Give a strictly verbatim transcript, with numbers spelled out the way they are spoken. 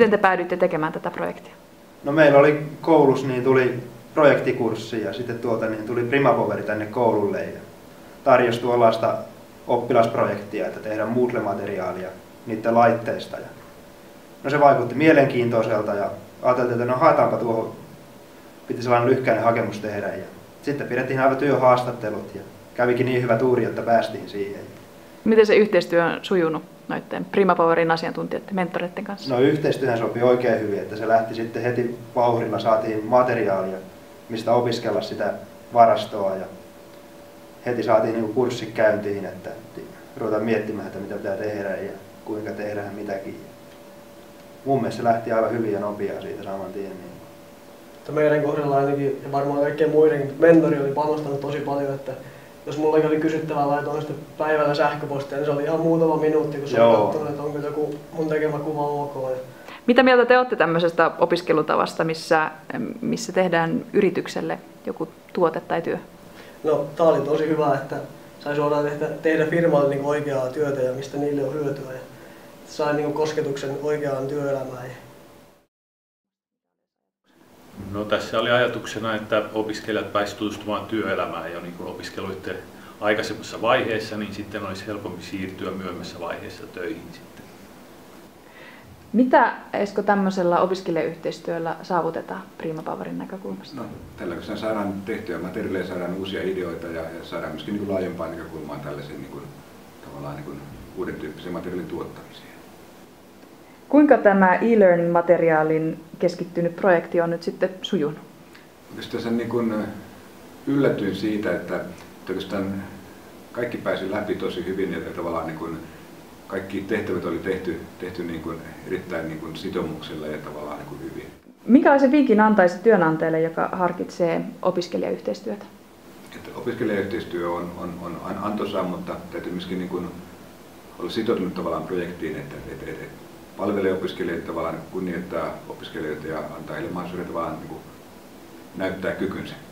Miten te päädyitte tekemään tätä projektia? No meillä oli koulussa, niin tuli projektikurssi ja sitten tuolta niin tuli Primapoveri tänne koululle ja tarjosi tuollaista oppilasprojektia, että tehdään Moodle-materiaalia niiden laitteista. Ja no se vaikutti mielenkiintoiselta ja ajateltiin, että no haetaanpa tuohon, piti sellainen lyhkäinen hakemus tehdä. Ja sitten pidettiin aivan työhaastattelut ja kävikin niin hyvä tuuri, että päästiin siihen. Miten se yhteistyö on sujunut noiden Primapowerin asiantuntijoiden, mentoreiden kanssa? No yhteistyöhän sopi oikein hyvin, että se lähti sitten heti vauhdilla, saatiin materiaalia, mistä opiskella sitä varastoa ja heti saatiin niin kurssi käyntiin, että ruvetaan miettimään, että mitä pitää tehdä ja kuinka tehdään mitäkin. Mun mielestä se lähti aivan hyvin ja nopeaa siitä saman tien. Niin. Meidän kohdalla ainakin ja varmaan kaikkien muidenkin, mentori oli panostanut tosi paljon, että jos mulla oli kysyttävää, laitoin sitten päivällä sähköpostia, niin se oli ihan muutama minuutti, kun se oli katsonut, että onko joku mun tekemä kuva ok. Mitä mieltä te olette tämmöisestä opiskelutavasta, missä, missä tehdään yritykselle joku tuote tai työ? No, tää oli tosi hyvä, että sai suoraan tehdä, tehdä firmalle niin oikeaa työtä ja mistä niille on hyötyä. Ja sai niin kosketuksen oikeaan työelämään. No, tässä oli ajatuksena, että opiskelijat pääsivät tutustumaan työelämään ja niin kuin opiskeluitte aikaisemmassa vaiheessa, niin sitten olisi helpompi siirtyä myöhemmässä vaiheessa töihin sitten. Mitä, Esko, tämmöisellä opiskelijayhteistyöllä saavutetaan Primapowerin näkökulmasta? No, tällä kun saadaan tehtyä materiaaleja, saadaan uusia ideoita ja, ja saadaan myöskin niin kuin laajempaa näkökulmaa tällaisen niin kuin, tavallaan niin kuin uuden tyyppisen materiaalin tuottamiseen. Kuinka tämä e-learning-materiaalin keskittynyt projekti on nyt sitten sujunut? Tässä niin kuin yllätyin siitä, että oikeastaan kaikki pääsi läpi tosi hyvin ja tavallaan niin kuin kaikki tehtävät oli tehty, tehty niin kuin erittäin niin kuin sitoumuksella ja tavallaan niin kuin hyvin. Minkälaisen vinkin antaisi työnantajalle, joka harkitsee opiskelijayhteistyötä? Että opiskelijayhteistyö on, on, on antoisaa, mutta täytyy myöskin niin kuin olla sitoutunut tavallaan projektiin, että, että, että palvelee opiskelijoita, tavallaan kunnioittaa opiskelijoita ja antaa heille mahdollisuuden tavallaan niin kuin näyttää kykynsä.